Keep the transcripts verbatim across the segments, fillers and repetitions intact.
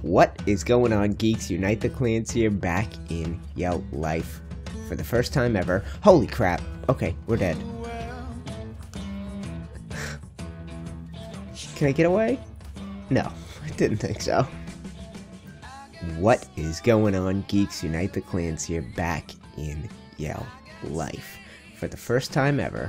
What is going on, geeks? Unite the Clans here, back in Yell Life for the first time ever. Holy crap. Okay, we're dead. Can I get away? No, I didn't think so. What is going on, geeks? Unite the Clans here, back in Yell Life for the first time ever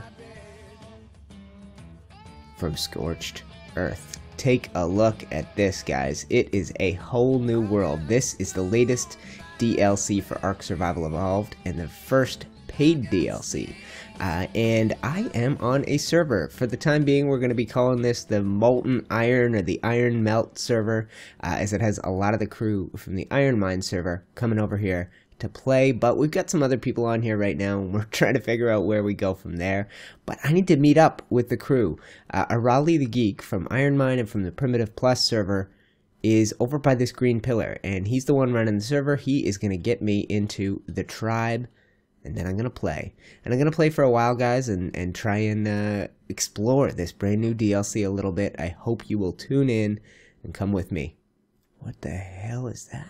from Scorched Earth. Take a look at this, guys. It is a whole new world. This is the latest D L C for Ark Survival Evolved and the first paid D L C. Uh, and I am on a server. For the time being, we're going to be calling this the Molten Iron or the Iron Melt server, uh, as it has a lot of the crew from the Iron Mine server coming over here to play. But we've got some other people on here right now, and we're trying to figure out where we go from there. But I need to meet up with the crew. Uh, Arali the Geek from Iron Mine and from the Primitive Plus server is over by this green pillar, and he's the one running the server. He is going to get me into the tribe, and then I'm going to play. And I'm going to play for a while, guys, and, and try and uh, explore this brand new D L C a little bit. I hope you will tune in and come with me. What the hell is that?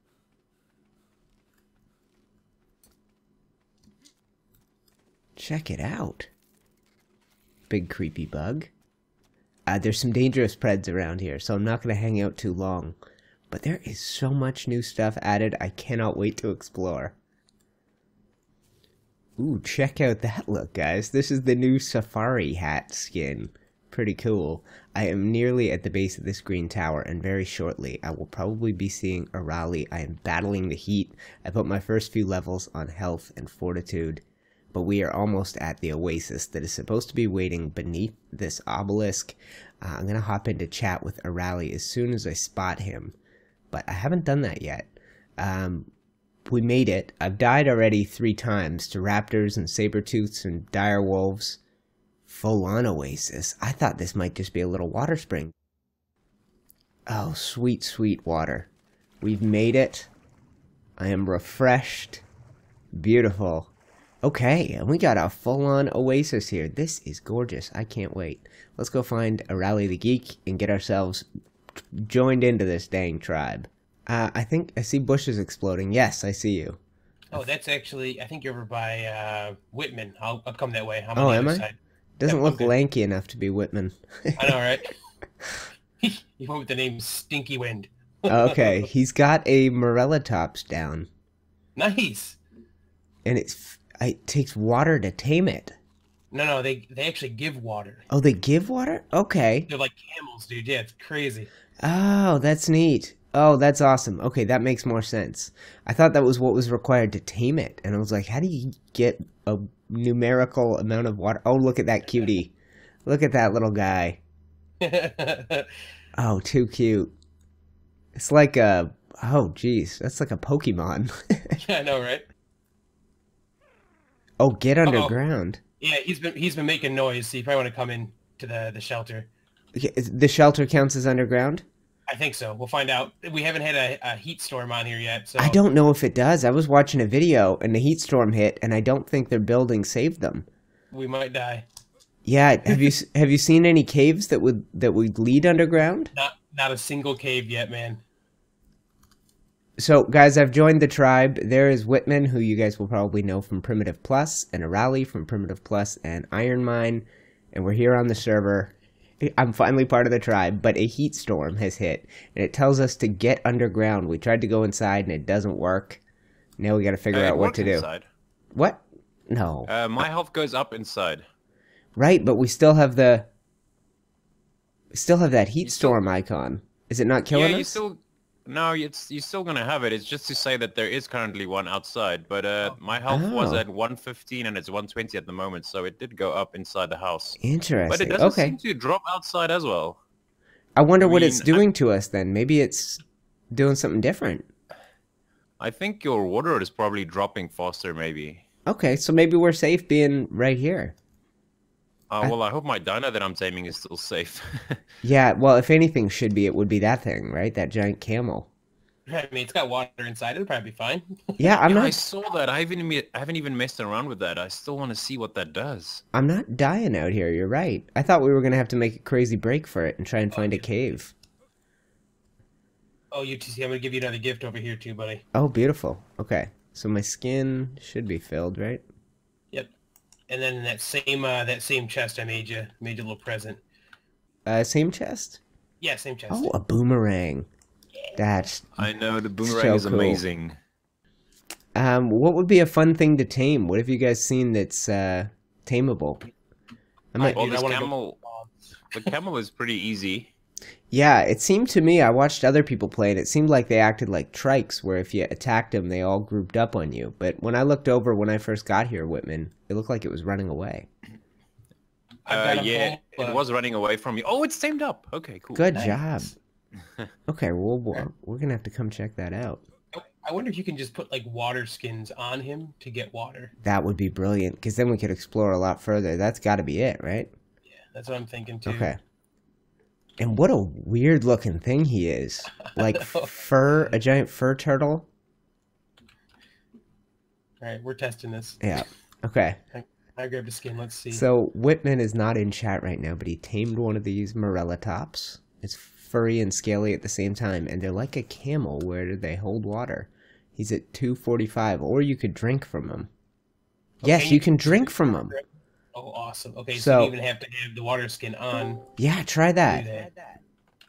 Check it out. Big creepy bug. Uh, there's some dangerous preds around here, so I'm not going to hang out too long. But there is so much new stuff added, I cannot wait to explore. Ooh, check out that look, guys. This is the new safari hat skin. Pretty cool. I am nearly at the base of this green tower, and very shortly I will probably be seeing Arali. I am battling the heat. I put my first few levels on health and fortitude, but we are almost at the oasis that is supposed to be waiting beneath this obelisk. Uh, I'm going to hop into chat with Arali as soon as I spot him, but I haven't done that yet. Um... We made it. I've died already three times to raptors and saber-tooths and dire wolves. Full-on oasis. I thought this might just be a little water spring. Oh, sweet, sweet water. We've made it. I am refreshed. Beautiful. Okay, and we got a full-on oasis here. This is gorgeous. I can't wait. Let's go find Arali the Geek and get ourselves joined into this dang tribe. Uh, I think I see bushes exploding. Yes, I see you. Oh, that's actually, I think you're over by uh, Whitman. I'll, I'll come that way. I'm oh, on the am other I? side. Doesn't Yep, look lanky enough to be Whitman. I know, right? You went with the name Stinky Wind. Okay, he's got a Morellatops down. Nice. And it's it takes water to tame it. No, no, they they actually give water. Oh, they give water? Okay. They're like camels, dude. Yeah, it's crazy. Oh, that's neat. Oh, that's awesome. Okay, that makes more sense. I thought that was what was required to tame it. And I was like, how do you get a numerical amount of water? Oh, look at that cutie. Look at that little guy. Oh, too cute. It's like a... Oh, geez. That's like a Pokemon. Yeah, I know, right? Oh, get Uh-oh. underground. Yeah, he's been he's been making noise, so you probably want to come in to the, the shelter. The shelter counts as underground? I think so. We'll find out. We haven't had a, a heat storm on here yet, so... I don't know if it does. I was watching a video, and the heat storm hit, and I don't think their building saved them. We might die. Yeah, have you have you seen any caves that would that would lead underground? Not not a single cave yet, man. So, guys, I've joined the tribe. There is Whitman, who you guys will probably know from Primitive Plus, and Arali from Primitive Plus and Iron Mine, and we're here on the server. I'm finally part of the tribe, but a heat storm has hit, and it tells us to get underground. We tried to go inside, and it doesn't work. Now we got to figure uh, out what to do. Inside. What? No. Uh, my health goes up inside. Right, but we still have the... We still have that heat You still- storm icon. Is it not killing yeah, you us? still... No, it's you're still gonna have it. It's just to say that there is currently one outside, but uh, my health was Oh. at one fifteen and it's one twenty at the moment, so it did go up inside the house. Interesting. But it doesn't okay. seem to drop outside as well. I wonder I what mean, it's doing to us then. Maybe it's doing something different. I think your water is probably dropping faster, maybe. Okay, so maybe we're safe being right here. Uh, I- well, I hope my dino that I'm taming is still safe. Yeah, well, if anything should be, it would be that thing, right? That giant camel. I mean, it's got water inside. It'll probably be fine. Yeah, I'm Yeah, I not. saw that. I haven't even, I haven't even messed around with that. I still want to see what that does. I'm not dying out here. You're right. I thought we were gonna have to make a crazy break for it and try and find a cave. Oh, U T C, I'm gonna give you another gift over here too, buddy. Oh, beautiful. Okay. So my skin should be filled, right? Yep. And then in that same uh, that same chest, I made you made you a little present. Uh, same chest? Yeah, same chest. Oh, a boomerang. That's I know the boomerang So is cool. amazing. um. What would be a fun thing to tame? What have you guys seen that's uh tameable? I might. Well, Dude, I this wanna go- camel, the camel is pretty easy. Yeah, it seemed to me. I watched other people play, and it seemed like they acted like trikes, where if you attacked them, they all grouped up on you. But when I looked over when I first got here, Whitman, it looked like it was running away. I've Uh, got a yeah, whole, it uh, was running away from you. Oh, it's tamed up. Okay, cool. Good Nice. job. Okay, well, we're, we're gonna have to come check that out. I wonder if you can just put like water skins on him to get water. That would be brilliant, because then we could explore a lot further. That's got to be it, right? Yeah, that's what I'm thinking too. Okay. And what a weird looking thing he is. Like know. fur, a giant fur turtle. All right, we're testing this. Yeah. Okay. I grabbed a skin. Let's see. So Whitman is not in chat right now, but he tamed one of these Morella tops. It's furry and scaly at the same time, and they're like a camel where they hold water. He's at two forty-five, or you could drink from him. Yes, Okay, you can drink from him. Oh, awesome. Okay, so, So- you even have to have the water skin on. Yeah, try to do that. that.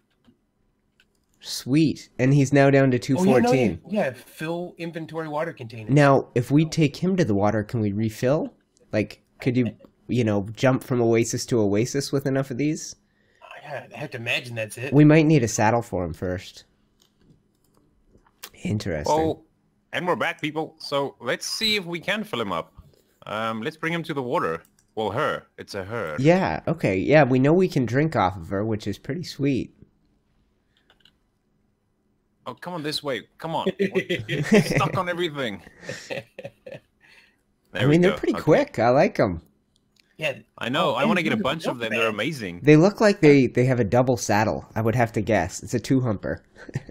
Sweet. And he's now down to two Oh, yeah, no, fourteen. yeah, yeah, fill inventory water container. Now, if we take him to the water, can we refill? Like, could you, you know, jump from oasis to oasis with enough of these? I have to imagine that's it. We might need a saddle for him first. Interesting. Oh, and we're back, people. So let's see if we can fill him up. Um, let's bring him to the water. Well, her. It's a her. Yeah, okay. Yeah, we know we can drink off of her, which is pretty sweet. Oh, come on this way. Come on. What- Stuck on everything. There I we mean, they're go. pretty Okay. quick. I like them. Yeah. I know. Oh, I want to and get a look bunch of at them. that. They're amazing. They look like they, they have a double saddle, I would have to guess. It's a two-humper.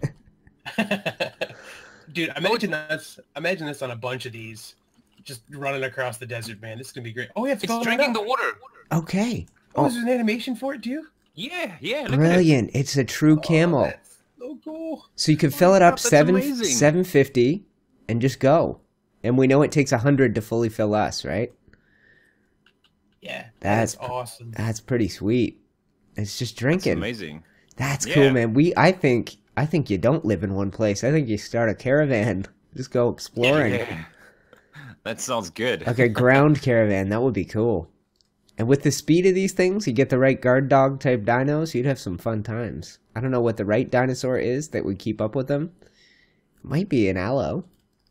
Dude, imagine us. Imagine this on a bunch of these, just running across the desert, man. This is gonna be great. Oh, yeah, it's, It's filling drinking up. the water. Okay. Oh, Oh, is there an animation for it too? Yeah, yeah. Look brilliant. It's a true Oh, camel. that's so cool. So you can fill it up That's seven amazing. seven fifty and just go. And we know it takes a hundred to fully fill us, right? Yeah, That's that's awesome. That's pretty sweet. It's just It's drinking. amazing. That's Yeah. cool, man. We I think I think you don't live in one place. I think you start a caravan. Just go exploring. Yeah. That sounds good. Like a ground caravan. That would be cool. And with the speed of these things, you get the right guard dog type dinos, you'd have some fun times. I don't know what the right dinosaur is that would keep up with them. Might be an aloe.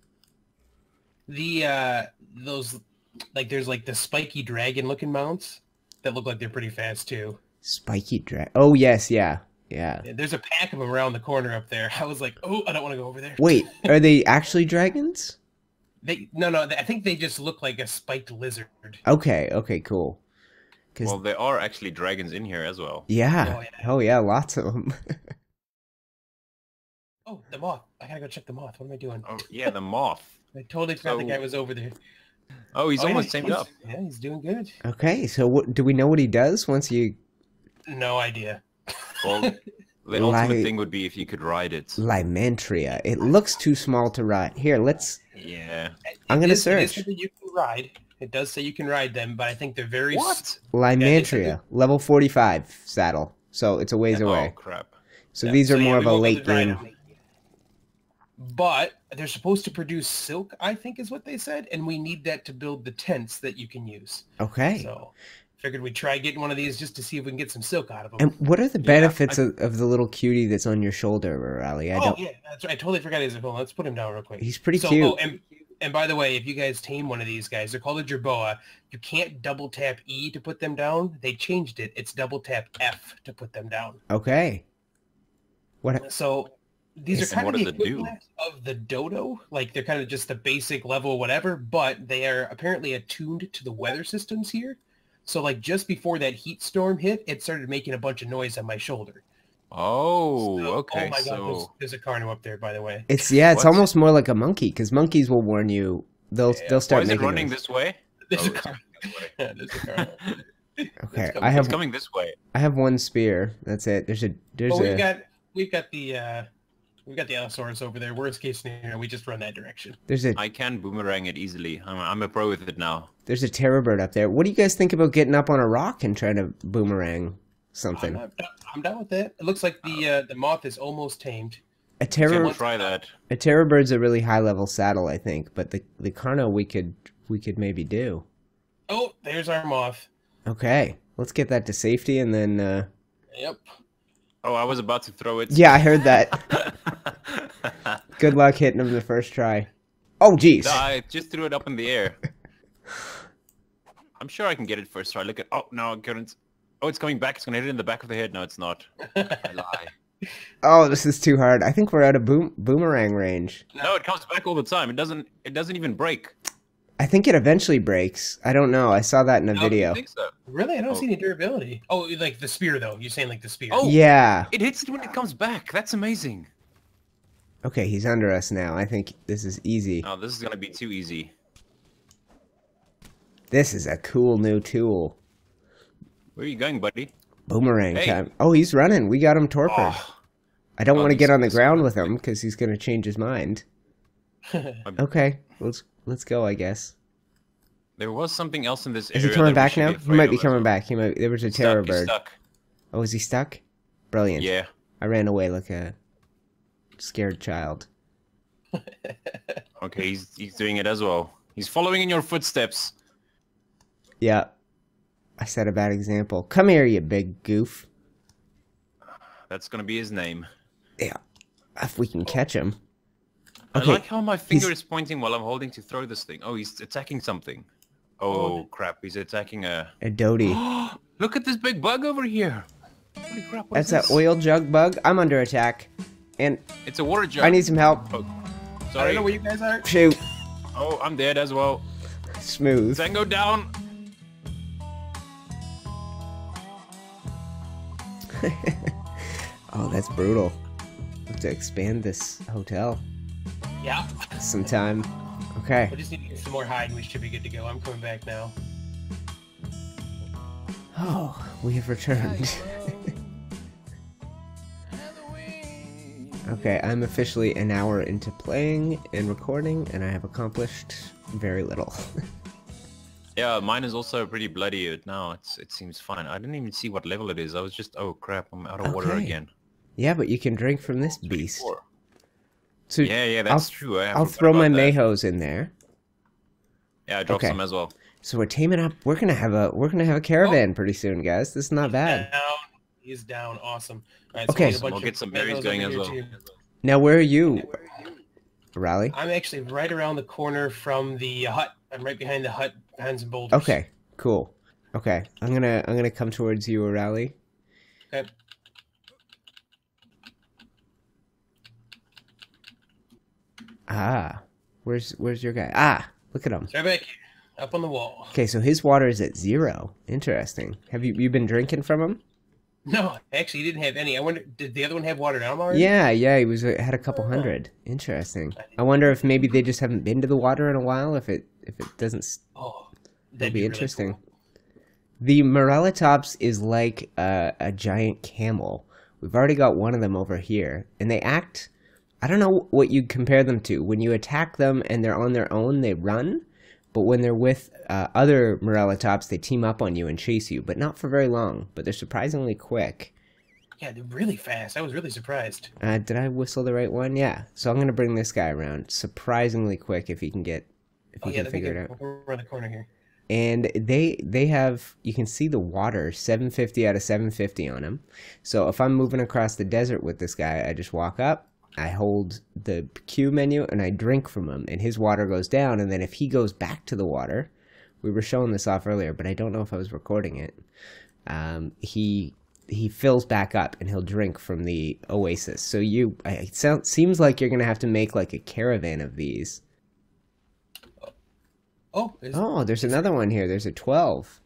The uh, those like there's like the spiky dragon looking mounts that look like they're pretty fast too. Spiky drag. Oh yes, yeah, yeah. Yeah, there's a pack of them around the corner up there. I was like, oh, I don't want to go over there. Wait, are they actually dragons? They no no. I think they just look like a spiked lizard. Okay, okay, cool. 'Cause- Well, there are actually dragons in here as well. yeah. Oh, yeah. Oh yeah, lots of them. Oh, the moth. I gotta go check the moth. What am I doing? Oh, yeah, the moth. I totally forgot the So- guy was over there. Oh, he's Oh, yeah, almost tamed he's- up. Yeah, he's doing good. Okay, so what do we know what he does once you No idea. Well, the Like- ultimate thing would be if you could ride it. Limantria? It looks too small to ride. Here, let's Yeah. I'm It gonna is- it is search. something you can ride. It does say you can ride them, but I think they're very. s- What? Limantria, level forty-five saddle. So it's a ways Oh, away. crap. So Yeah, these so are yeah, more we of a won't be late able to ride game. them. But they're supposed to produce silk, I think is what they said, and we need that to build the tents that you can use. Okay. So figured we'd try getting one of these just to see if we can get some silk out of them. And what are the Yeah, benefits I- of, of the little cutie that's on your shoulder, Raleigh? I oh don't. yeah, that's right. I totally forgot his. Hold on, let's put him down real quick. He's pretty so, cute. Oh, and, and by the way, if you guys tame one of these guys, they're called a jerboa. You can't double tap E to put them down. They changed it. It's double tap F to put them down. Okay. What? So these Yes, are kind what of the does it do? equivalent of the dodo. Like they're kind of just the basic level, whatever. But they are apparently attuned to the weather systems here. So like just before that heat storm hit, it started making a bunch of noise on my shoulder. Oh, So- okay. Oh my god, there's, So there's a Carno up there, by the way. It's yeah. It's What? almost more like a monkey because monkeys will warn you. They'll Yeah. they'll why start is it making running noise. this way? There's Oh, a it's car. coming this way. Yeah, there's a Carno. Okay, It's I coming. have It's coming this way. I have one spear. That's it. There's a there's Well, a we've got we've got the uh, We've got the Allosaurus over there. Worst case scenario, we just run that direction. There's a I can boomerang it easily. I'm, I'm a pro with it now. there's a terror bird up there. What do you guys think about getting up on a rock and trying to boomerang I'm, something? not, I'm down with that. It looks like the uh, the moth is almost tamed. A Okay, terror we'll try that. a terror bird's a really high level saddle, I think, but the the Carno we could we could maybe do. Oh, there's our moth. Okay, let's get that to safety and then. Uh... Yep. Oh, I was about to throw it. Yeah, I heard that. Good luck hitting him the first try. Oh, jeez. No, I just threw it up in the air. I'm sure I can get it first try. Look at... Oh, no, I couldn't. Oh, it's coming back. It's going to hit it in the back of the head. No, it's not. I lie. Oh, this is too hard. I think we're out of boom boomerang range. No, it comes back all the time. It doesn't It doesn't even break. I think it eventually breaks. I don't know. I saw that in a No, video. I think so. Really? I don't Oh. see any durability. Oh, like the spear, though. You're saying like the spear. Oh. Yeah. It hits it when it comes back. That's amazing. Okay, he's under us now. I think this is easy. Oh, this is going to be too easy. This is a cool new tool. Where are you going, buddy? Boomerang Hey. time. Oh, he's running. We got him torpid. Oh, I don't Oh, want to these- get on the this ground one- with him because he's going to change his mind. Okay, let's let's go, I guess. there was something else in this Is area. he coming that we back should now? be He afraid might be of as coming well. back. He might. There was a He's terror stuck, he's bird. stuck. Oh, is he stuck? Brilliant. Yeah. I ran away like a scared child. Okay, he's he's doing it as well. He's following in your footsteps. Yeah. I set a bad example. Come here, you big goof. That's gonna be his name. Yeah. If we can catch him. I Okay. like how my finger he's- is pointing while I'm holding to throw this thing. Oh, he's attacking something. Oh, crap, he's attacking a... A Doty. Look at this big bug over here. Holy crap, what is That's that this? oil jug bug. I'm under attack. And It's a water jug. I need some help. Oh, I sorry. don't know where you guys are. Shoot. Oh, I'm dead as well. Smooth. Zango down. Oh, that's brutal. Have to expand this hotel Yeah. sometime. Okay. We just need to get some more hide and we should be good to go. I'm coming back now. Oh, we have returned. Okay, I'm officially an hour into playing and recording, and I have accomplished very little. Yeah, mine is also pretty bloody but now. It's It seems fine. I didn't even see what level it is. I was just, oh crap, I'm out of water Okay. again. Yeah, but you can drink from this beast. Four. So Yeah, yeah, that's I'll, true. I I'll forgot throw my about that. Mayhos in there. Yeah, I dropped Okay. some as well. So we're taming up. We're gonna have a we're gonna have a caravan pretty soon, guys. This is not bad. Down. He's down. Awesome. All right, Okay. we need a bunch We'll of get some meadows berries going over as here, well. too. Now, where are you, Raleigh? I'm actually right around the corner from the hut. I'm right behind the hut, behind some boulders. Okay, cool. Okay, I'm gonna I'm gonna come towards you, Raleigh. Okay. Ah, where's where's your guy? Ah, look at him. So right back here, up on the wall. Okay, so his water is at zero. Interesting. Have you you been drinking from him? No, actually, he didn't have any. I wonder, did the other one have water down already? Yeah, yeah, he was had a couple hundred. Interesting. I wonder if maybe they just haven't been to the water in a while. If it if it doesn't, s- Oh, that'd be really interesting. cool. The Morellatops is like a, a giant camel. We've already got one of them over here, and they act. I don't know what you compare them to. When you attack them and they're on their own, they run. But when they're with uh, other Morellatops, they team up on you and chase you, but not for very long. But they're surprisingly quick. Yeah, they're really fast. I was really surprised. Uh, did I whistle the right one? Yeah. So I'm gonna bring this guy around. Surprisingly quick if he can get, if Oh he yeah, can let me figure get it out. around the corner here. And they they have, you can see the water, seven fifty out of seven fifty on him. So if I'm moving across the desert with this guy, I just walk up, I hold the Q menu, and I drink from him, and his water goes down. And then if he goes back to the water, we were showing this off earlier, but I don't know if I was recording it. Um, he he fills back up, and he'll drink from the oasis. So you, it sounds, seems like you're gonna have to make like a caravan of these. Oh, is, Oh, there's another one here. There's a twelve.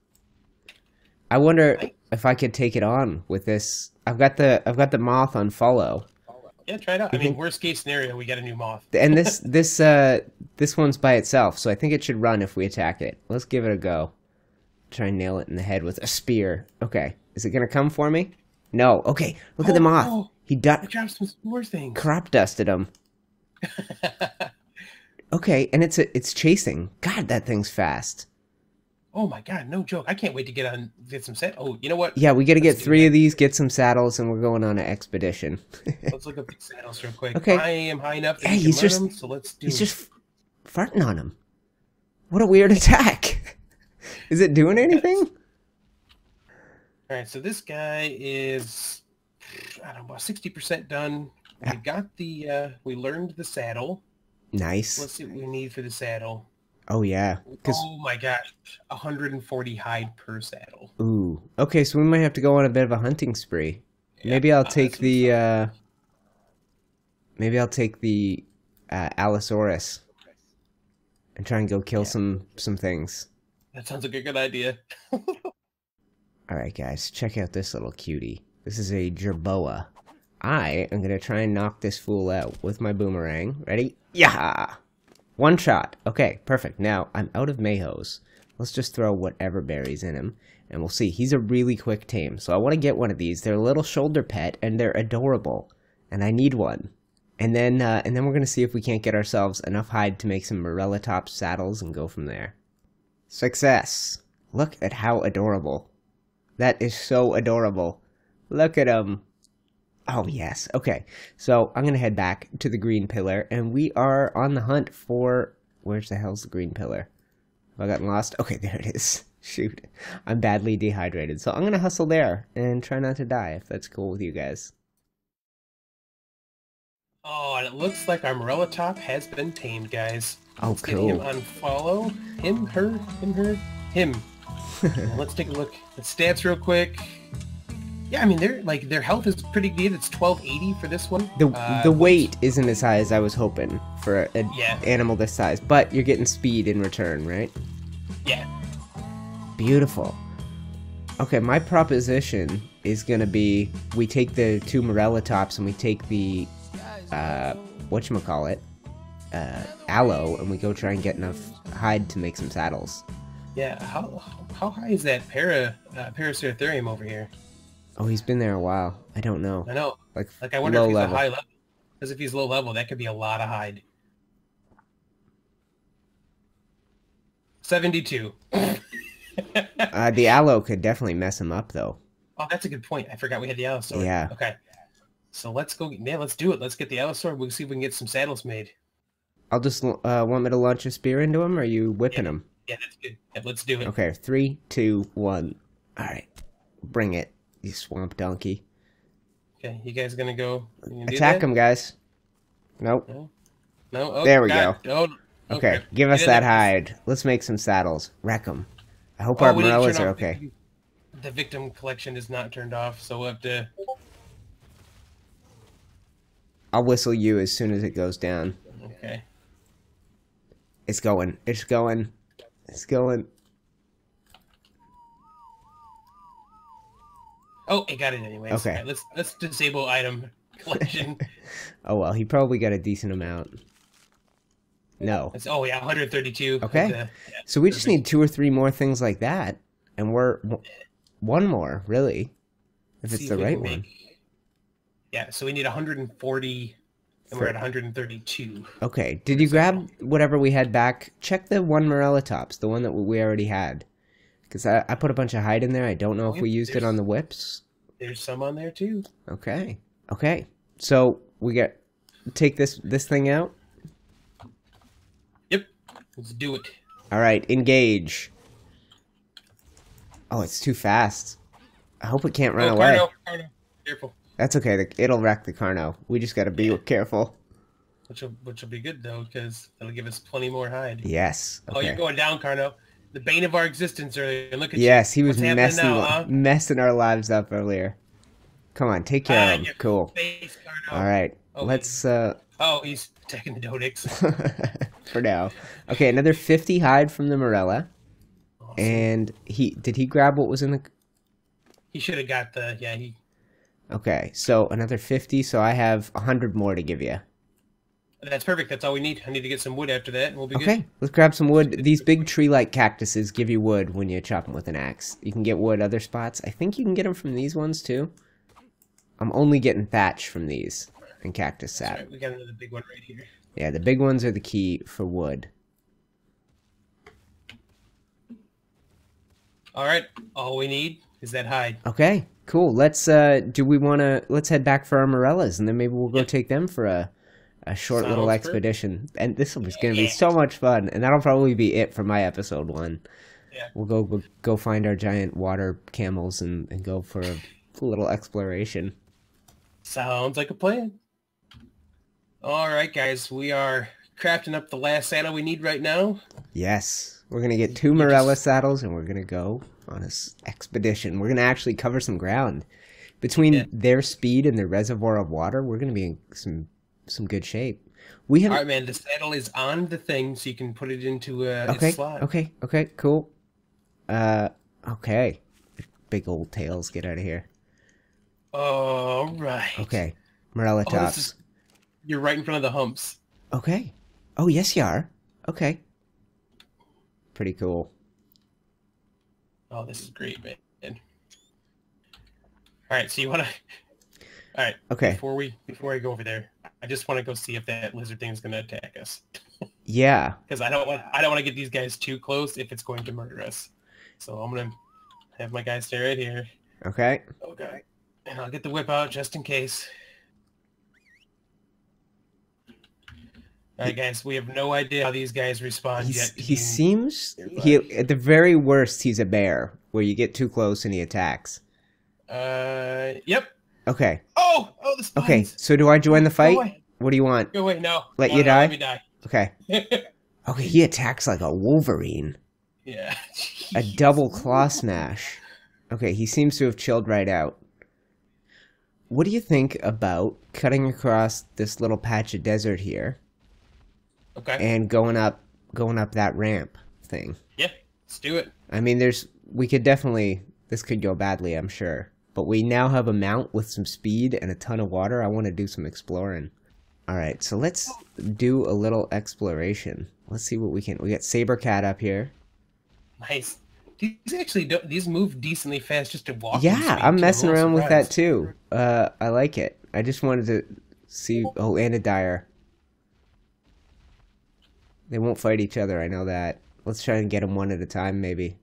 I wonder if I could take it on with this. I've got the I've got the moth on follow. yeah, try it out. I You mean, think- worst case scenario, we get a new moth. And this this uh this one's by itself, so I think it should run if we attack it. Let's give it a go. Try and nail it in the head with a spear. Okay. Is it gonna come for me? No. Okay. Look at the Oh, moth. oh. He I du- dropped some more things. crop dusted him. Okay, and it's a, it's chasing. God, that thing's fast. Oh my god, no joke. I can't wait to get on get some set. Oh, you know what? Yeah, we got to get Let's do three that. of these, get some saddles, and we're going on an expedition. Let's look up the saddles real quick. Okay. I am high enough that Hey, we can he's learn just- them, so let's do He's just farting on him. What a weird attack. Is it doing anything? Alright, so this guy is I don't know, about sixty percent done. We got the uh we learned the saddle. Nice. Let's see what we need for the saddle. Oh, yeah. 'Cause Oh my gosh. one hundred forty hide per saddle. ooh. Okay, so we might have to go on a bit of a hunting spree. Yeah, Maybe I'll uh, take that's the, fun. uh... Maybe I'll take the, uh, Allosaurus. And try and go kill Yeah. some, some things. That sounds like a good idea. Alright, guys. Check out this little cutie. This is a jerboa. I am gonna try and knock this fool out with my boomerang. Ready? Yeah! One shot. Okay, perfect. Now, I'm out of mayos. Let's just throw whatever berries in him, and we'll see. He's a really quick tame, so I want to get one of these. They're a little shoulder pet, and they're adorable, and I need one. And then, uh, and then we're gonna see if we can't get ourselves enough hide to make some Morella top saddles and go from there. Success! Look at how adorable. That is so adorable. Look at him. Oh, yes. Okay. So I'm going to head back to the green pillar, and we are on the hunt for... Where's the hell's the green pillar? Have I gotten lost? Okay, there it is. Shoot. I'm badly dehydrated, so I'm going to hustle there and try not to die, if that's cool with you guys. Oh, and it looks like our Morella top has been tamed, guys. Oh, Let's get him cool. on follow. Him, her, him, her, him. Now let's take a look at stats real quick. Yeah, I mean, they're like their health is pretty good. It's twelve eighty for this one. The Uh, the weight isn't as high as I was hoping for an Yeah. animal this size, but you're getting speed in return, right? Yeah. Beautiful. Okay, my proposition is gonna be we take the two Morella tops and we take the uh whatchamacallit, uh aloe, and we go try and get enough hide to make some saddles. Yeah. How how high is that para uh, Paraceratherium over here? Oh, he's been there a while. I don't know. I know. Like, Like I wonder low if he's level. a high level. Because if he's low level, that could be a lot of hide. seventy-two. Uh, the aloe could definitely mess him up, though. Oh, that's a good point. I forgot we had the Allosaur. Yeah. Okay. So let's go. Yeah, let's do it. Let's get the Allosaur. We'll see if we can get some saddles made. I'll just uh, want me to launch a spear into him, or are you whipping him? Yeah, that's good. Yeah, let's do it. Okay, three, two, one. All right, bring it, you swamp donkey. Okay, you guys gonna go? You gonna do Attack that? him, guys. Nope. No. No. Oh, There we God. Oh, oh, Okay, crap. give Get us in that there. hide. Let's make some saddles. Wreck them. I hope Oh, our we didn't Morellas turn are off okay. The, the victim collection is not turned off, so we'll have to. I'll whistle you as soon as it goes down. Okay. It's going. It's going. It's going. Oh, it got it anyways. Okay. All right, let's let's disable item collection. Oh well, he probably got a decent amount. No. It's, oh yeah, one hundred thirty-two. Okay. Uh, yeah, So we just perfect. need two or three more things like that, and we're one more, really, if it's See the we right can one. make- Yeah, so we need one hundred forty, and For- we're at one hundred thirty-two. Okay. Did you grab whatever we had back? Check the one Morella tops, the one that we already had. Because I, I put a bunch of hide in there. I don't know if Yep, we used it there's- on the whips. There's some on there too. Okay. Okay. So we get take this this thing out. Yep. Let's do it. All right. Engage. Oh, it's too fast. I hope it can't run oh, away. Carno, Carno. Careful. That's okay. The, it'll wreck the Carno. We just gotta be careful. Which will, which will be good though, because that'll give us plenty more hide. Yes. Oh, you're Okay. going down, Carno. The bane of our existence earlier. Look at Yes, you. he was What's happening messing now, huh? messing our lives up earlier. Come on, take care Ah, of him. your Cool. Face, Carno. All right. Oh, Let's uh Oh, he's attacking the Dodix. for now. Okay, another fifty hide from the Morella. Awesome. And he did he grab what was in the He should have got the, yeah, he, Okay, so another fifty, so I have one hundred more to give you. that's perfect. That's all we need. I need to get some wood after that, and we'll be Okay, good. let's grab some wood. These big tree-like cactuses give you wood when you chop them with an axe. You can get wood other spots. I think you can get them from these ones too. I'm only getting thatch from these and cactus That's sap. right, we got another big one right here. Yeah, the big ones are the key for wood. All right, all we need is that hide. Okay, cool. Let's uh do we want to let's head back for our morellas, and then maybe we'll go Yep. take them for a a short little Sounds expedition. And this is going to be Yeah. so much fun, and that'll probably be it for my episode one. Yeah. We'll go go, go find our giant water camels and, and go for a little exploration. Sounds like a plan. All right, guys, we are crafting up the last saddle we need right now. Yes. We're going to get two You morella just- saddles, and we're going to go on this expedition. We're going to actually cover some ground. Between Yeah. their speed and the reservoir of water, we're going to be in some some good shape. We have All right, man, the saddle is on the thing, so you can put it into uh, okay, its slot. okay, okay, cool. Uh, okay. Big old tails, get out of here. All right. Okay, morella Oh, tops. this is, you're right in front of the humps. Okay. Oh, yes, you are. Okay. Pretty cool. Oh, this is great, man. All right, so you want to... All right. Okay. Before we before I go over there, I just want to go see if that lizard thing is going to attack us, Yeah. because I don't want I don't want to get these guys too close if it's going to murder us. So I'm gonna have my guys stay right here. Okay. Okay. And I'll get the whip out just in case. All right, guys. We have no idea how these guys respond He's, yet. to he being seems... nearby. He, at the very worst, he's a bear, where you get too close and he attacks. Uh. Yep. Okay. Oh. Oh. The spines. Okay, so do I join the Go fight? away. What do you want? Go away. No. Let No, you no, die? Let me die. Okay. Okay, he attacks like a Wolverine. Yeah. A double claw smash. Okay, he seems to have chilled right out. What do you think about cutting across this little patch of desert here Okay. and going up going up that ramp thing? Yeah. Let's do it. I mean, there's we could definitely this could go badly, I'm sure. But we now have a mount with some speed and a ton of water. I want to do some exploring. All right, so let's do a little exploration. Let's see what we can. We got Saber Cat up here. Nice. These actually don't, these move decently fast just to walk. Yeah, I'm messing around with that too. Uh, I like it. I just wanted to see. Oh, and a Dire. They won't fight each other. I know that. Let's try and get them one at a time, maybe.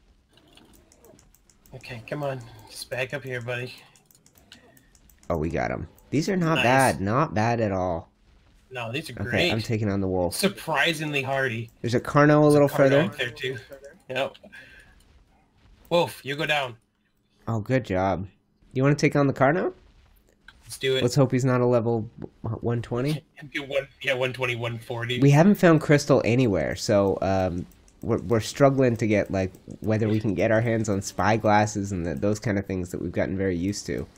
Okay, come on. Just back up here, buddy. Oh, we got them. These are not Nice. bad. Not bad at all. No, these are Okay, great. I'm taking on the wolf. Surprisingly hardy. There's a Carno a little Carno further. up there too. Yep. Wolf, you go down. Oh, good job. You want to take on the Carno? Let's do it. Let's hope he's not a level one twenty. Do one, yeah, one twenty, one forty. We haven't found crystal anywhere, so um, we're we're struggling to get like whether we can get our hands on spy glasses and the, those kind of things that we've gotten very used to.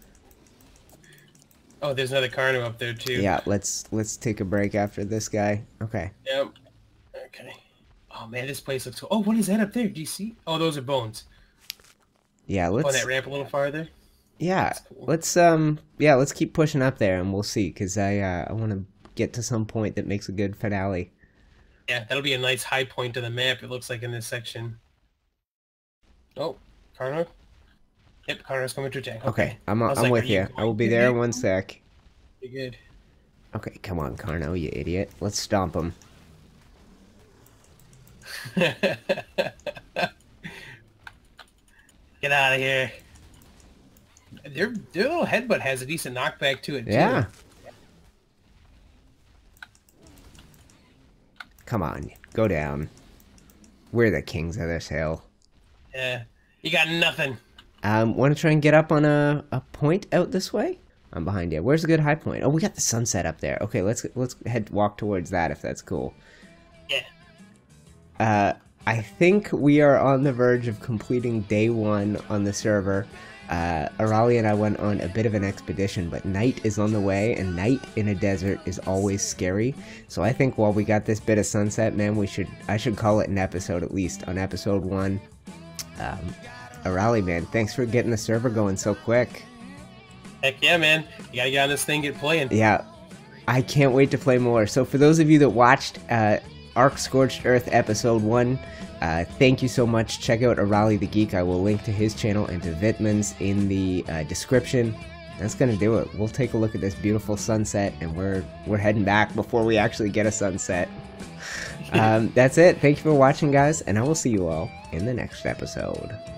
Oh, there's another Carno up there too. Yeah, let's let's take a break after this guy. Okay. Yep. Okay. Oh man, this place looks. Oh, what is that up there? Do you see? Oh, those are bones. Yeah, Oh, let's. that ramp a little farther. Yeah, That's cool. let's um. Yeah, let's keep pushing up there, and we'll see. Cause I uh, I want to get to some point that makes a good finale. Yeah, that'll be a nice high point of the map. It looks like in this section. Oh, Carno. Yep, Carno's coming to attack. Okay, I'm I was I'm like, with are you you. I will going be to there in hit? one sec. Pretty good. Okay, come on, Carno, you idiot. Let's stomp him. Get out of here. Their, their little headbutt has a decent knockback to it, too. Yeah. Come on, go down. We're the kings of this hill. Yeah. You got nothing. Um, want to try and get up on a, a point out this way? I'm behind you. Where's a good high point? Oh, we got the sunset up there. Okay, let's let's head walk towards that if that's cool. Yeah. Uh, I think we are on the verge of completing day one on the server. Uh, Arali and I went on a bit of an expedition, but night is on the way, and night in a desert is always scary. So I think while we got this bit of sunset, man, we should I should call it an episode at least on episode one. Um, Arali, man, thanks for getting the server going so quick. Heck yeah, man. You gotta get on this thing, get playing. Yeah, I can't wait to play more. So for those of you that watched uh, Ark Scorched Earth episode one, uh, thank you so much. Check out Arali the Geek. I will link to his channel and to Vitman's in the uh, description. that's gonna do it. We'll take a look at this beautiful sunset, and we're we're heading back before we actually get a sunset. Um, that's it. Thank you for watching, guys, and I will see you all in the next episode.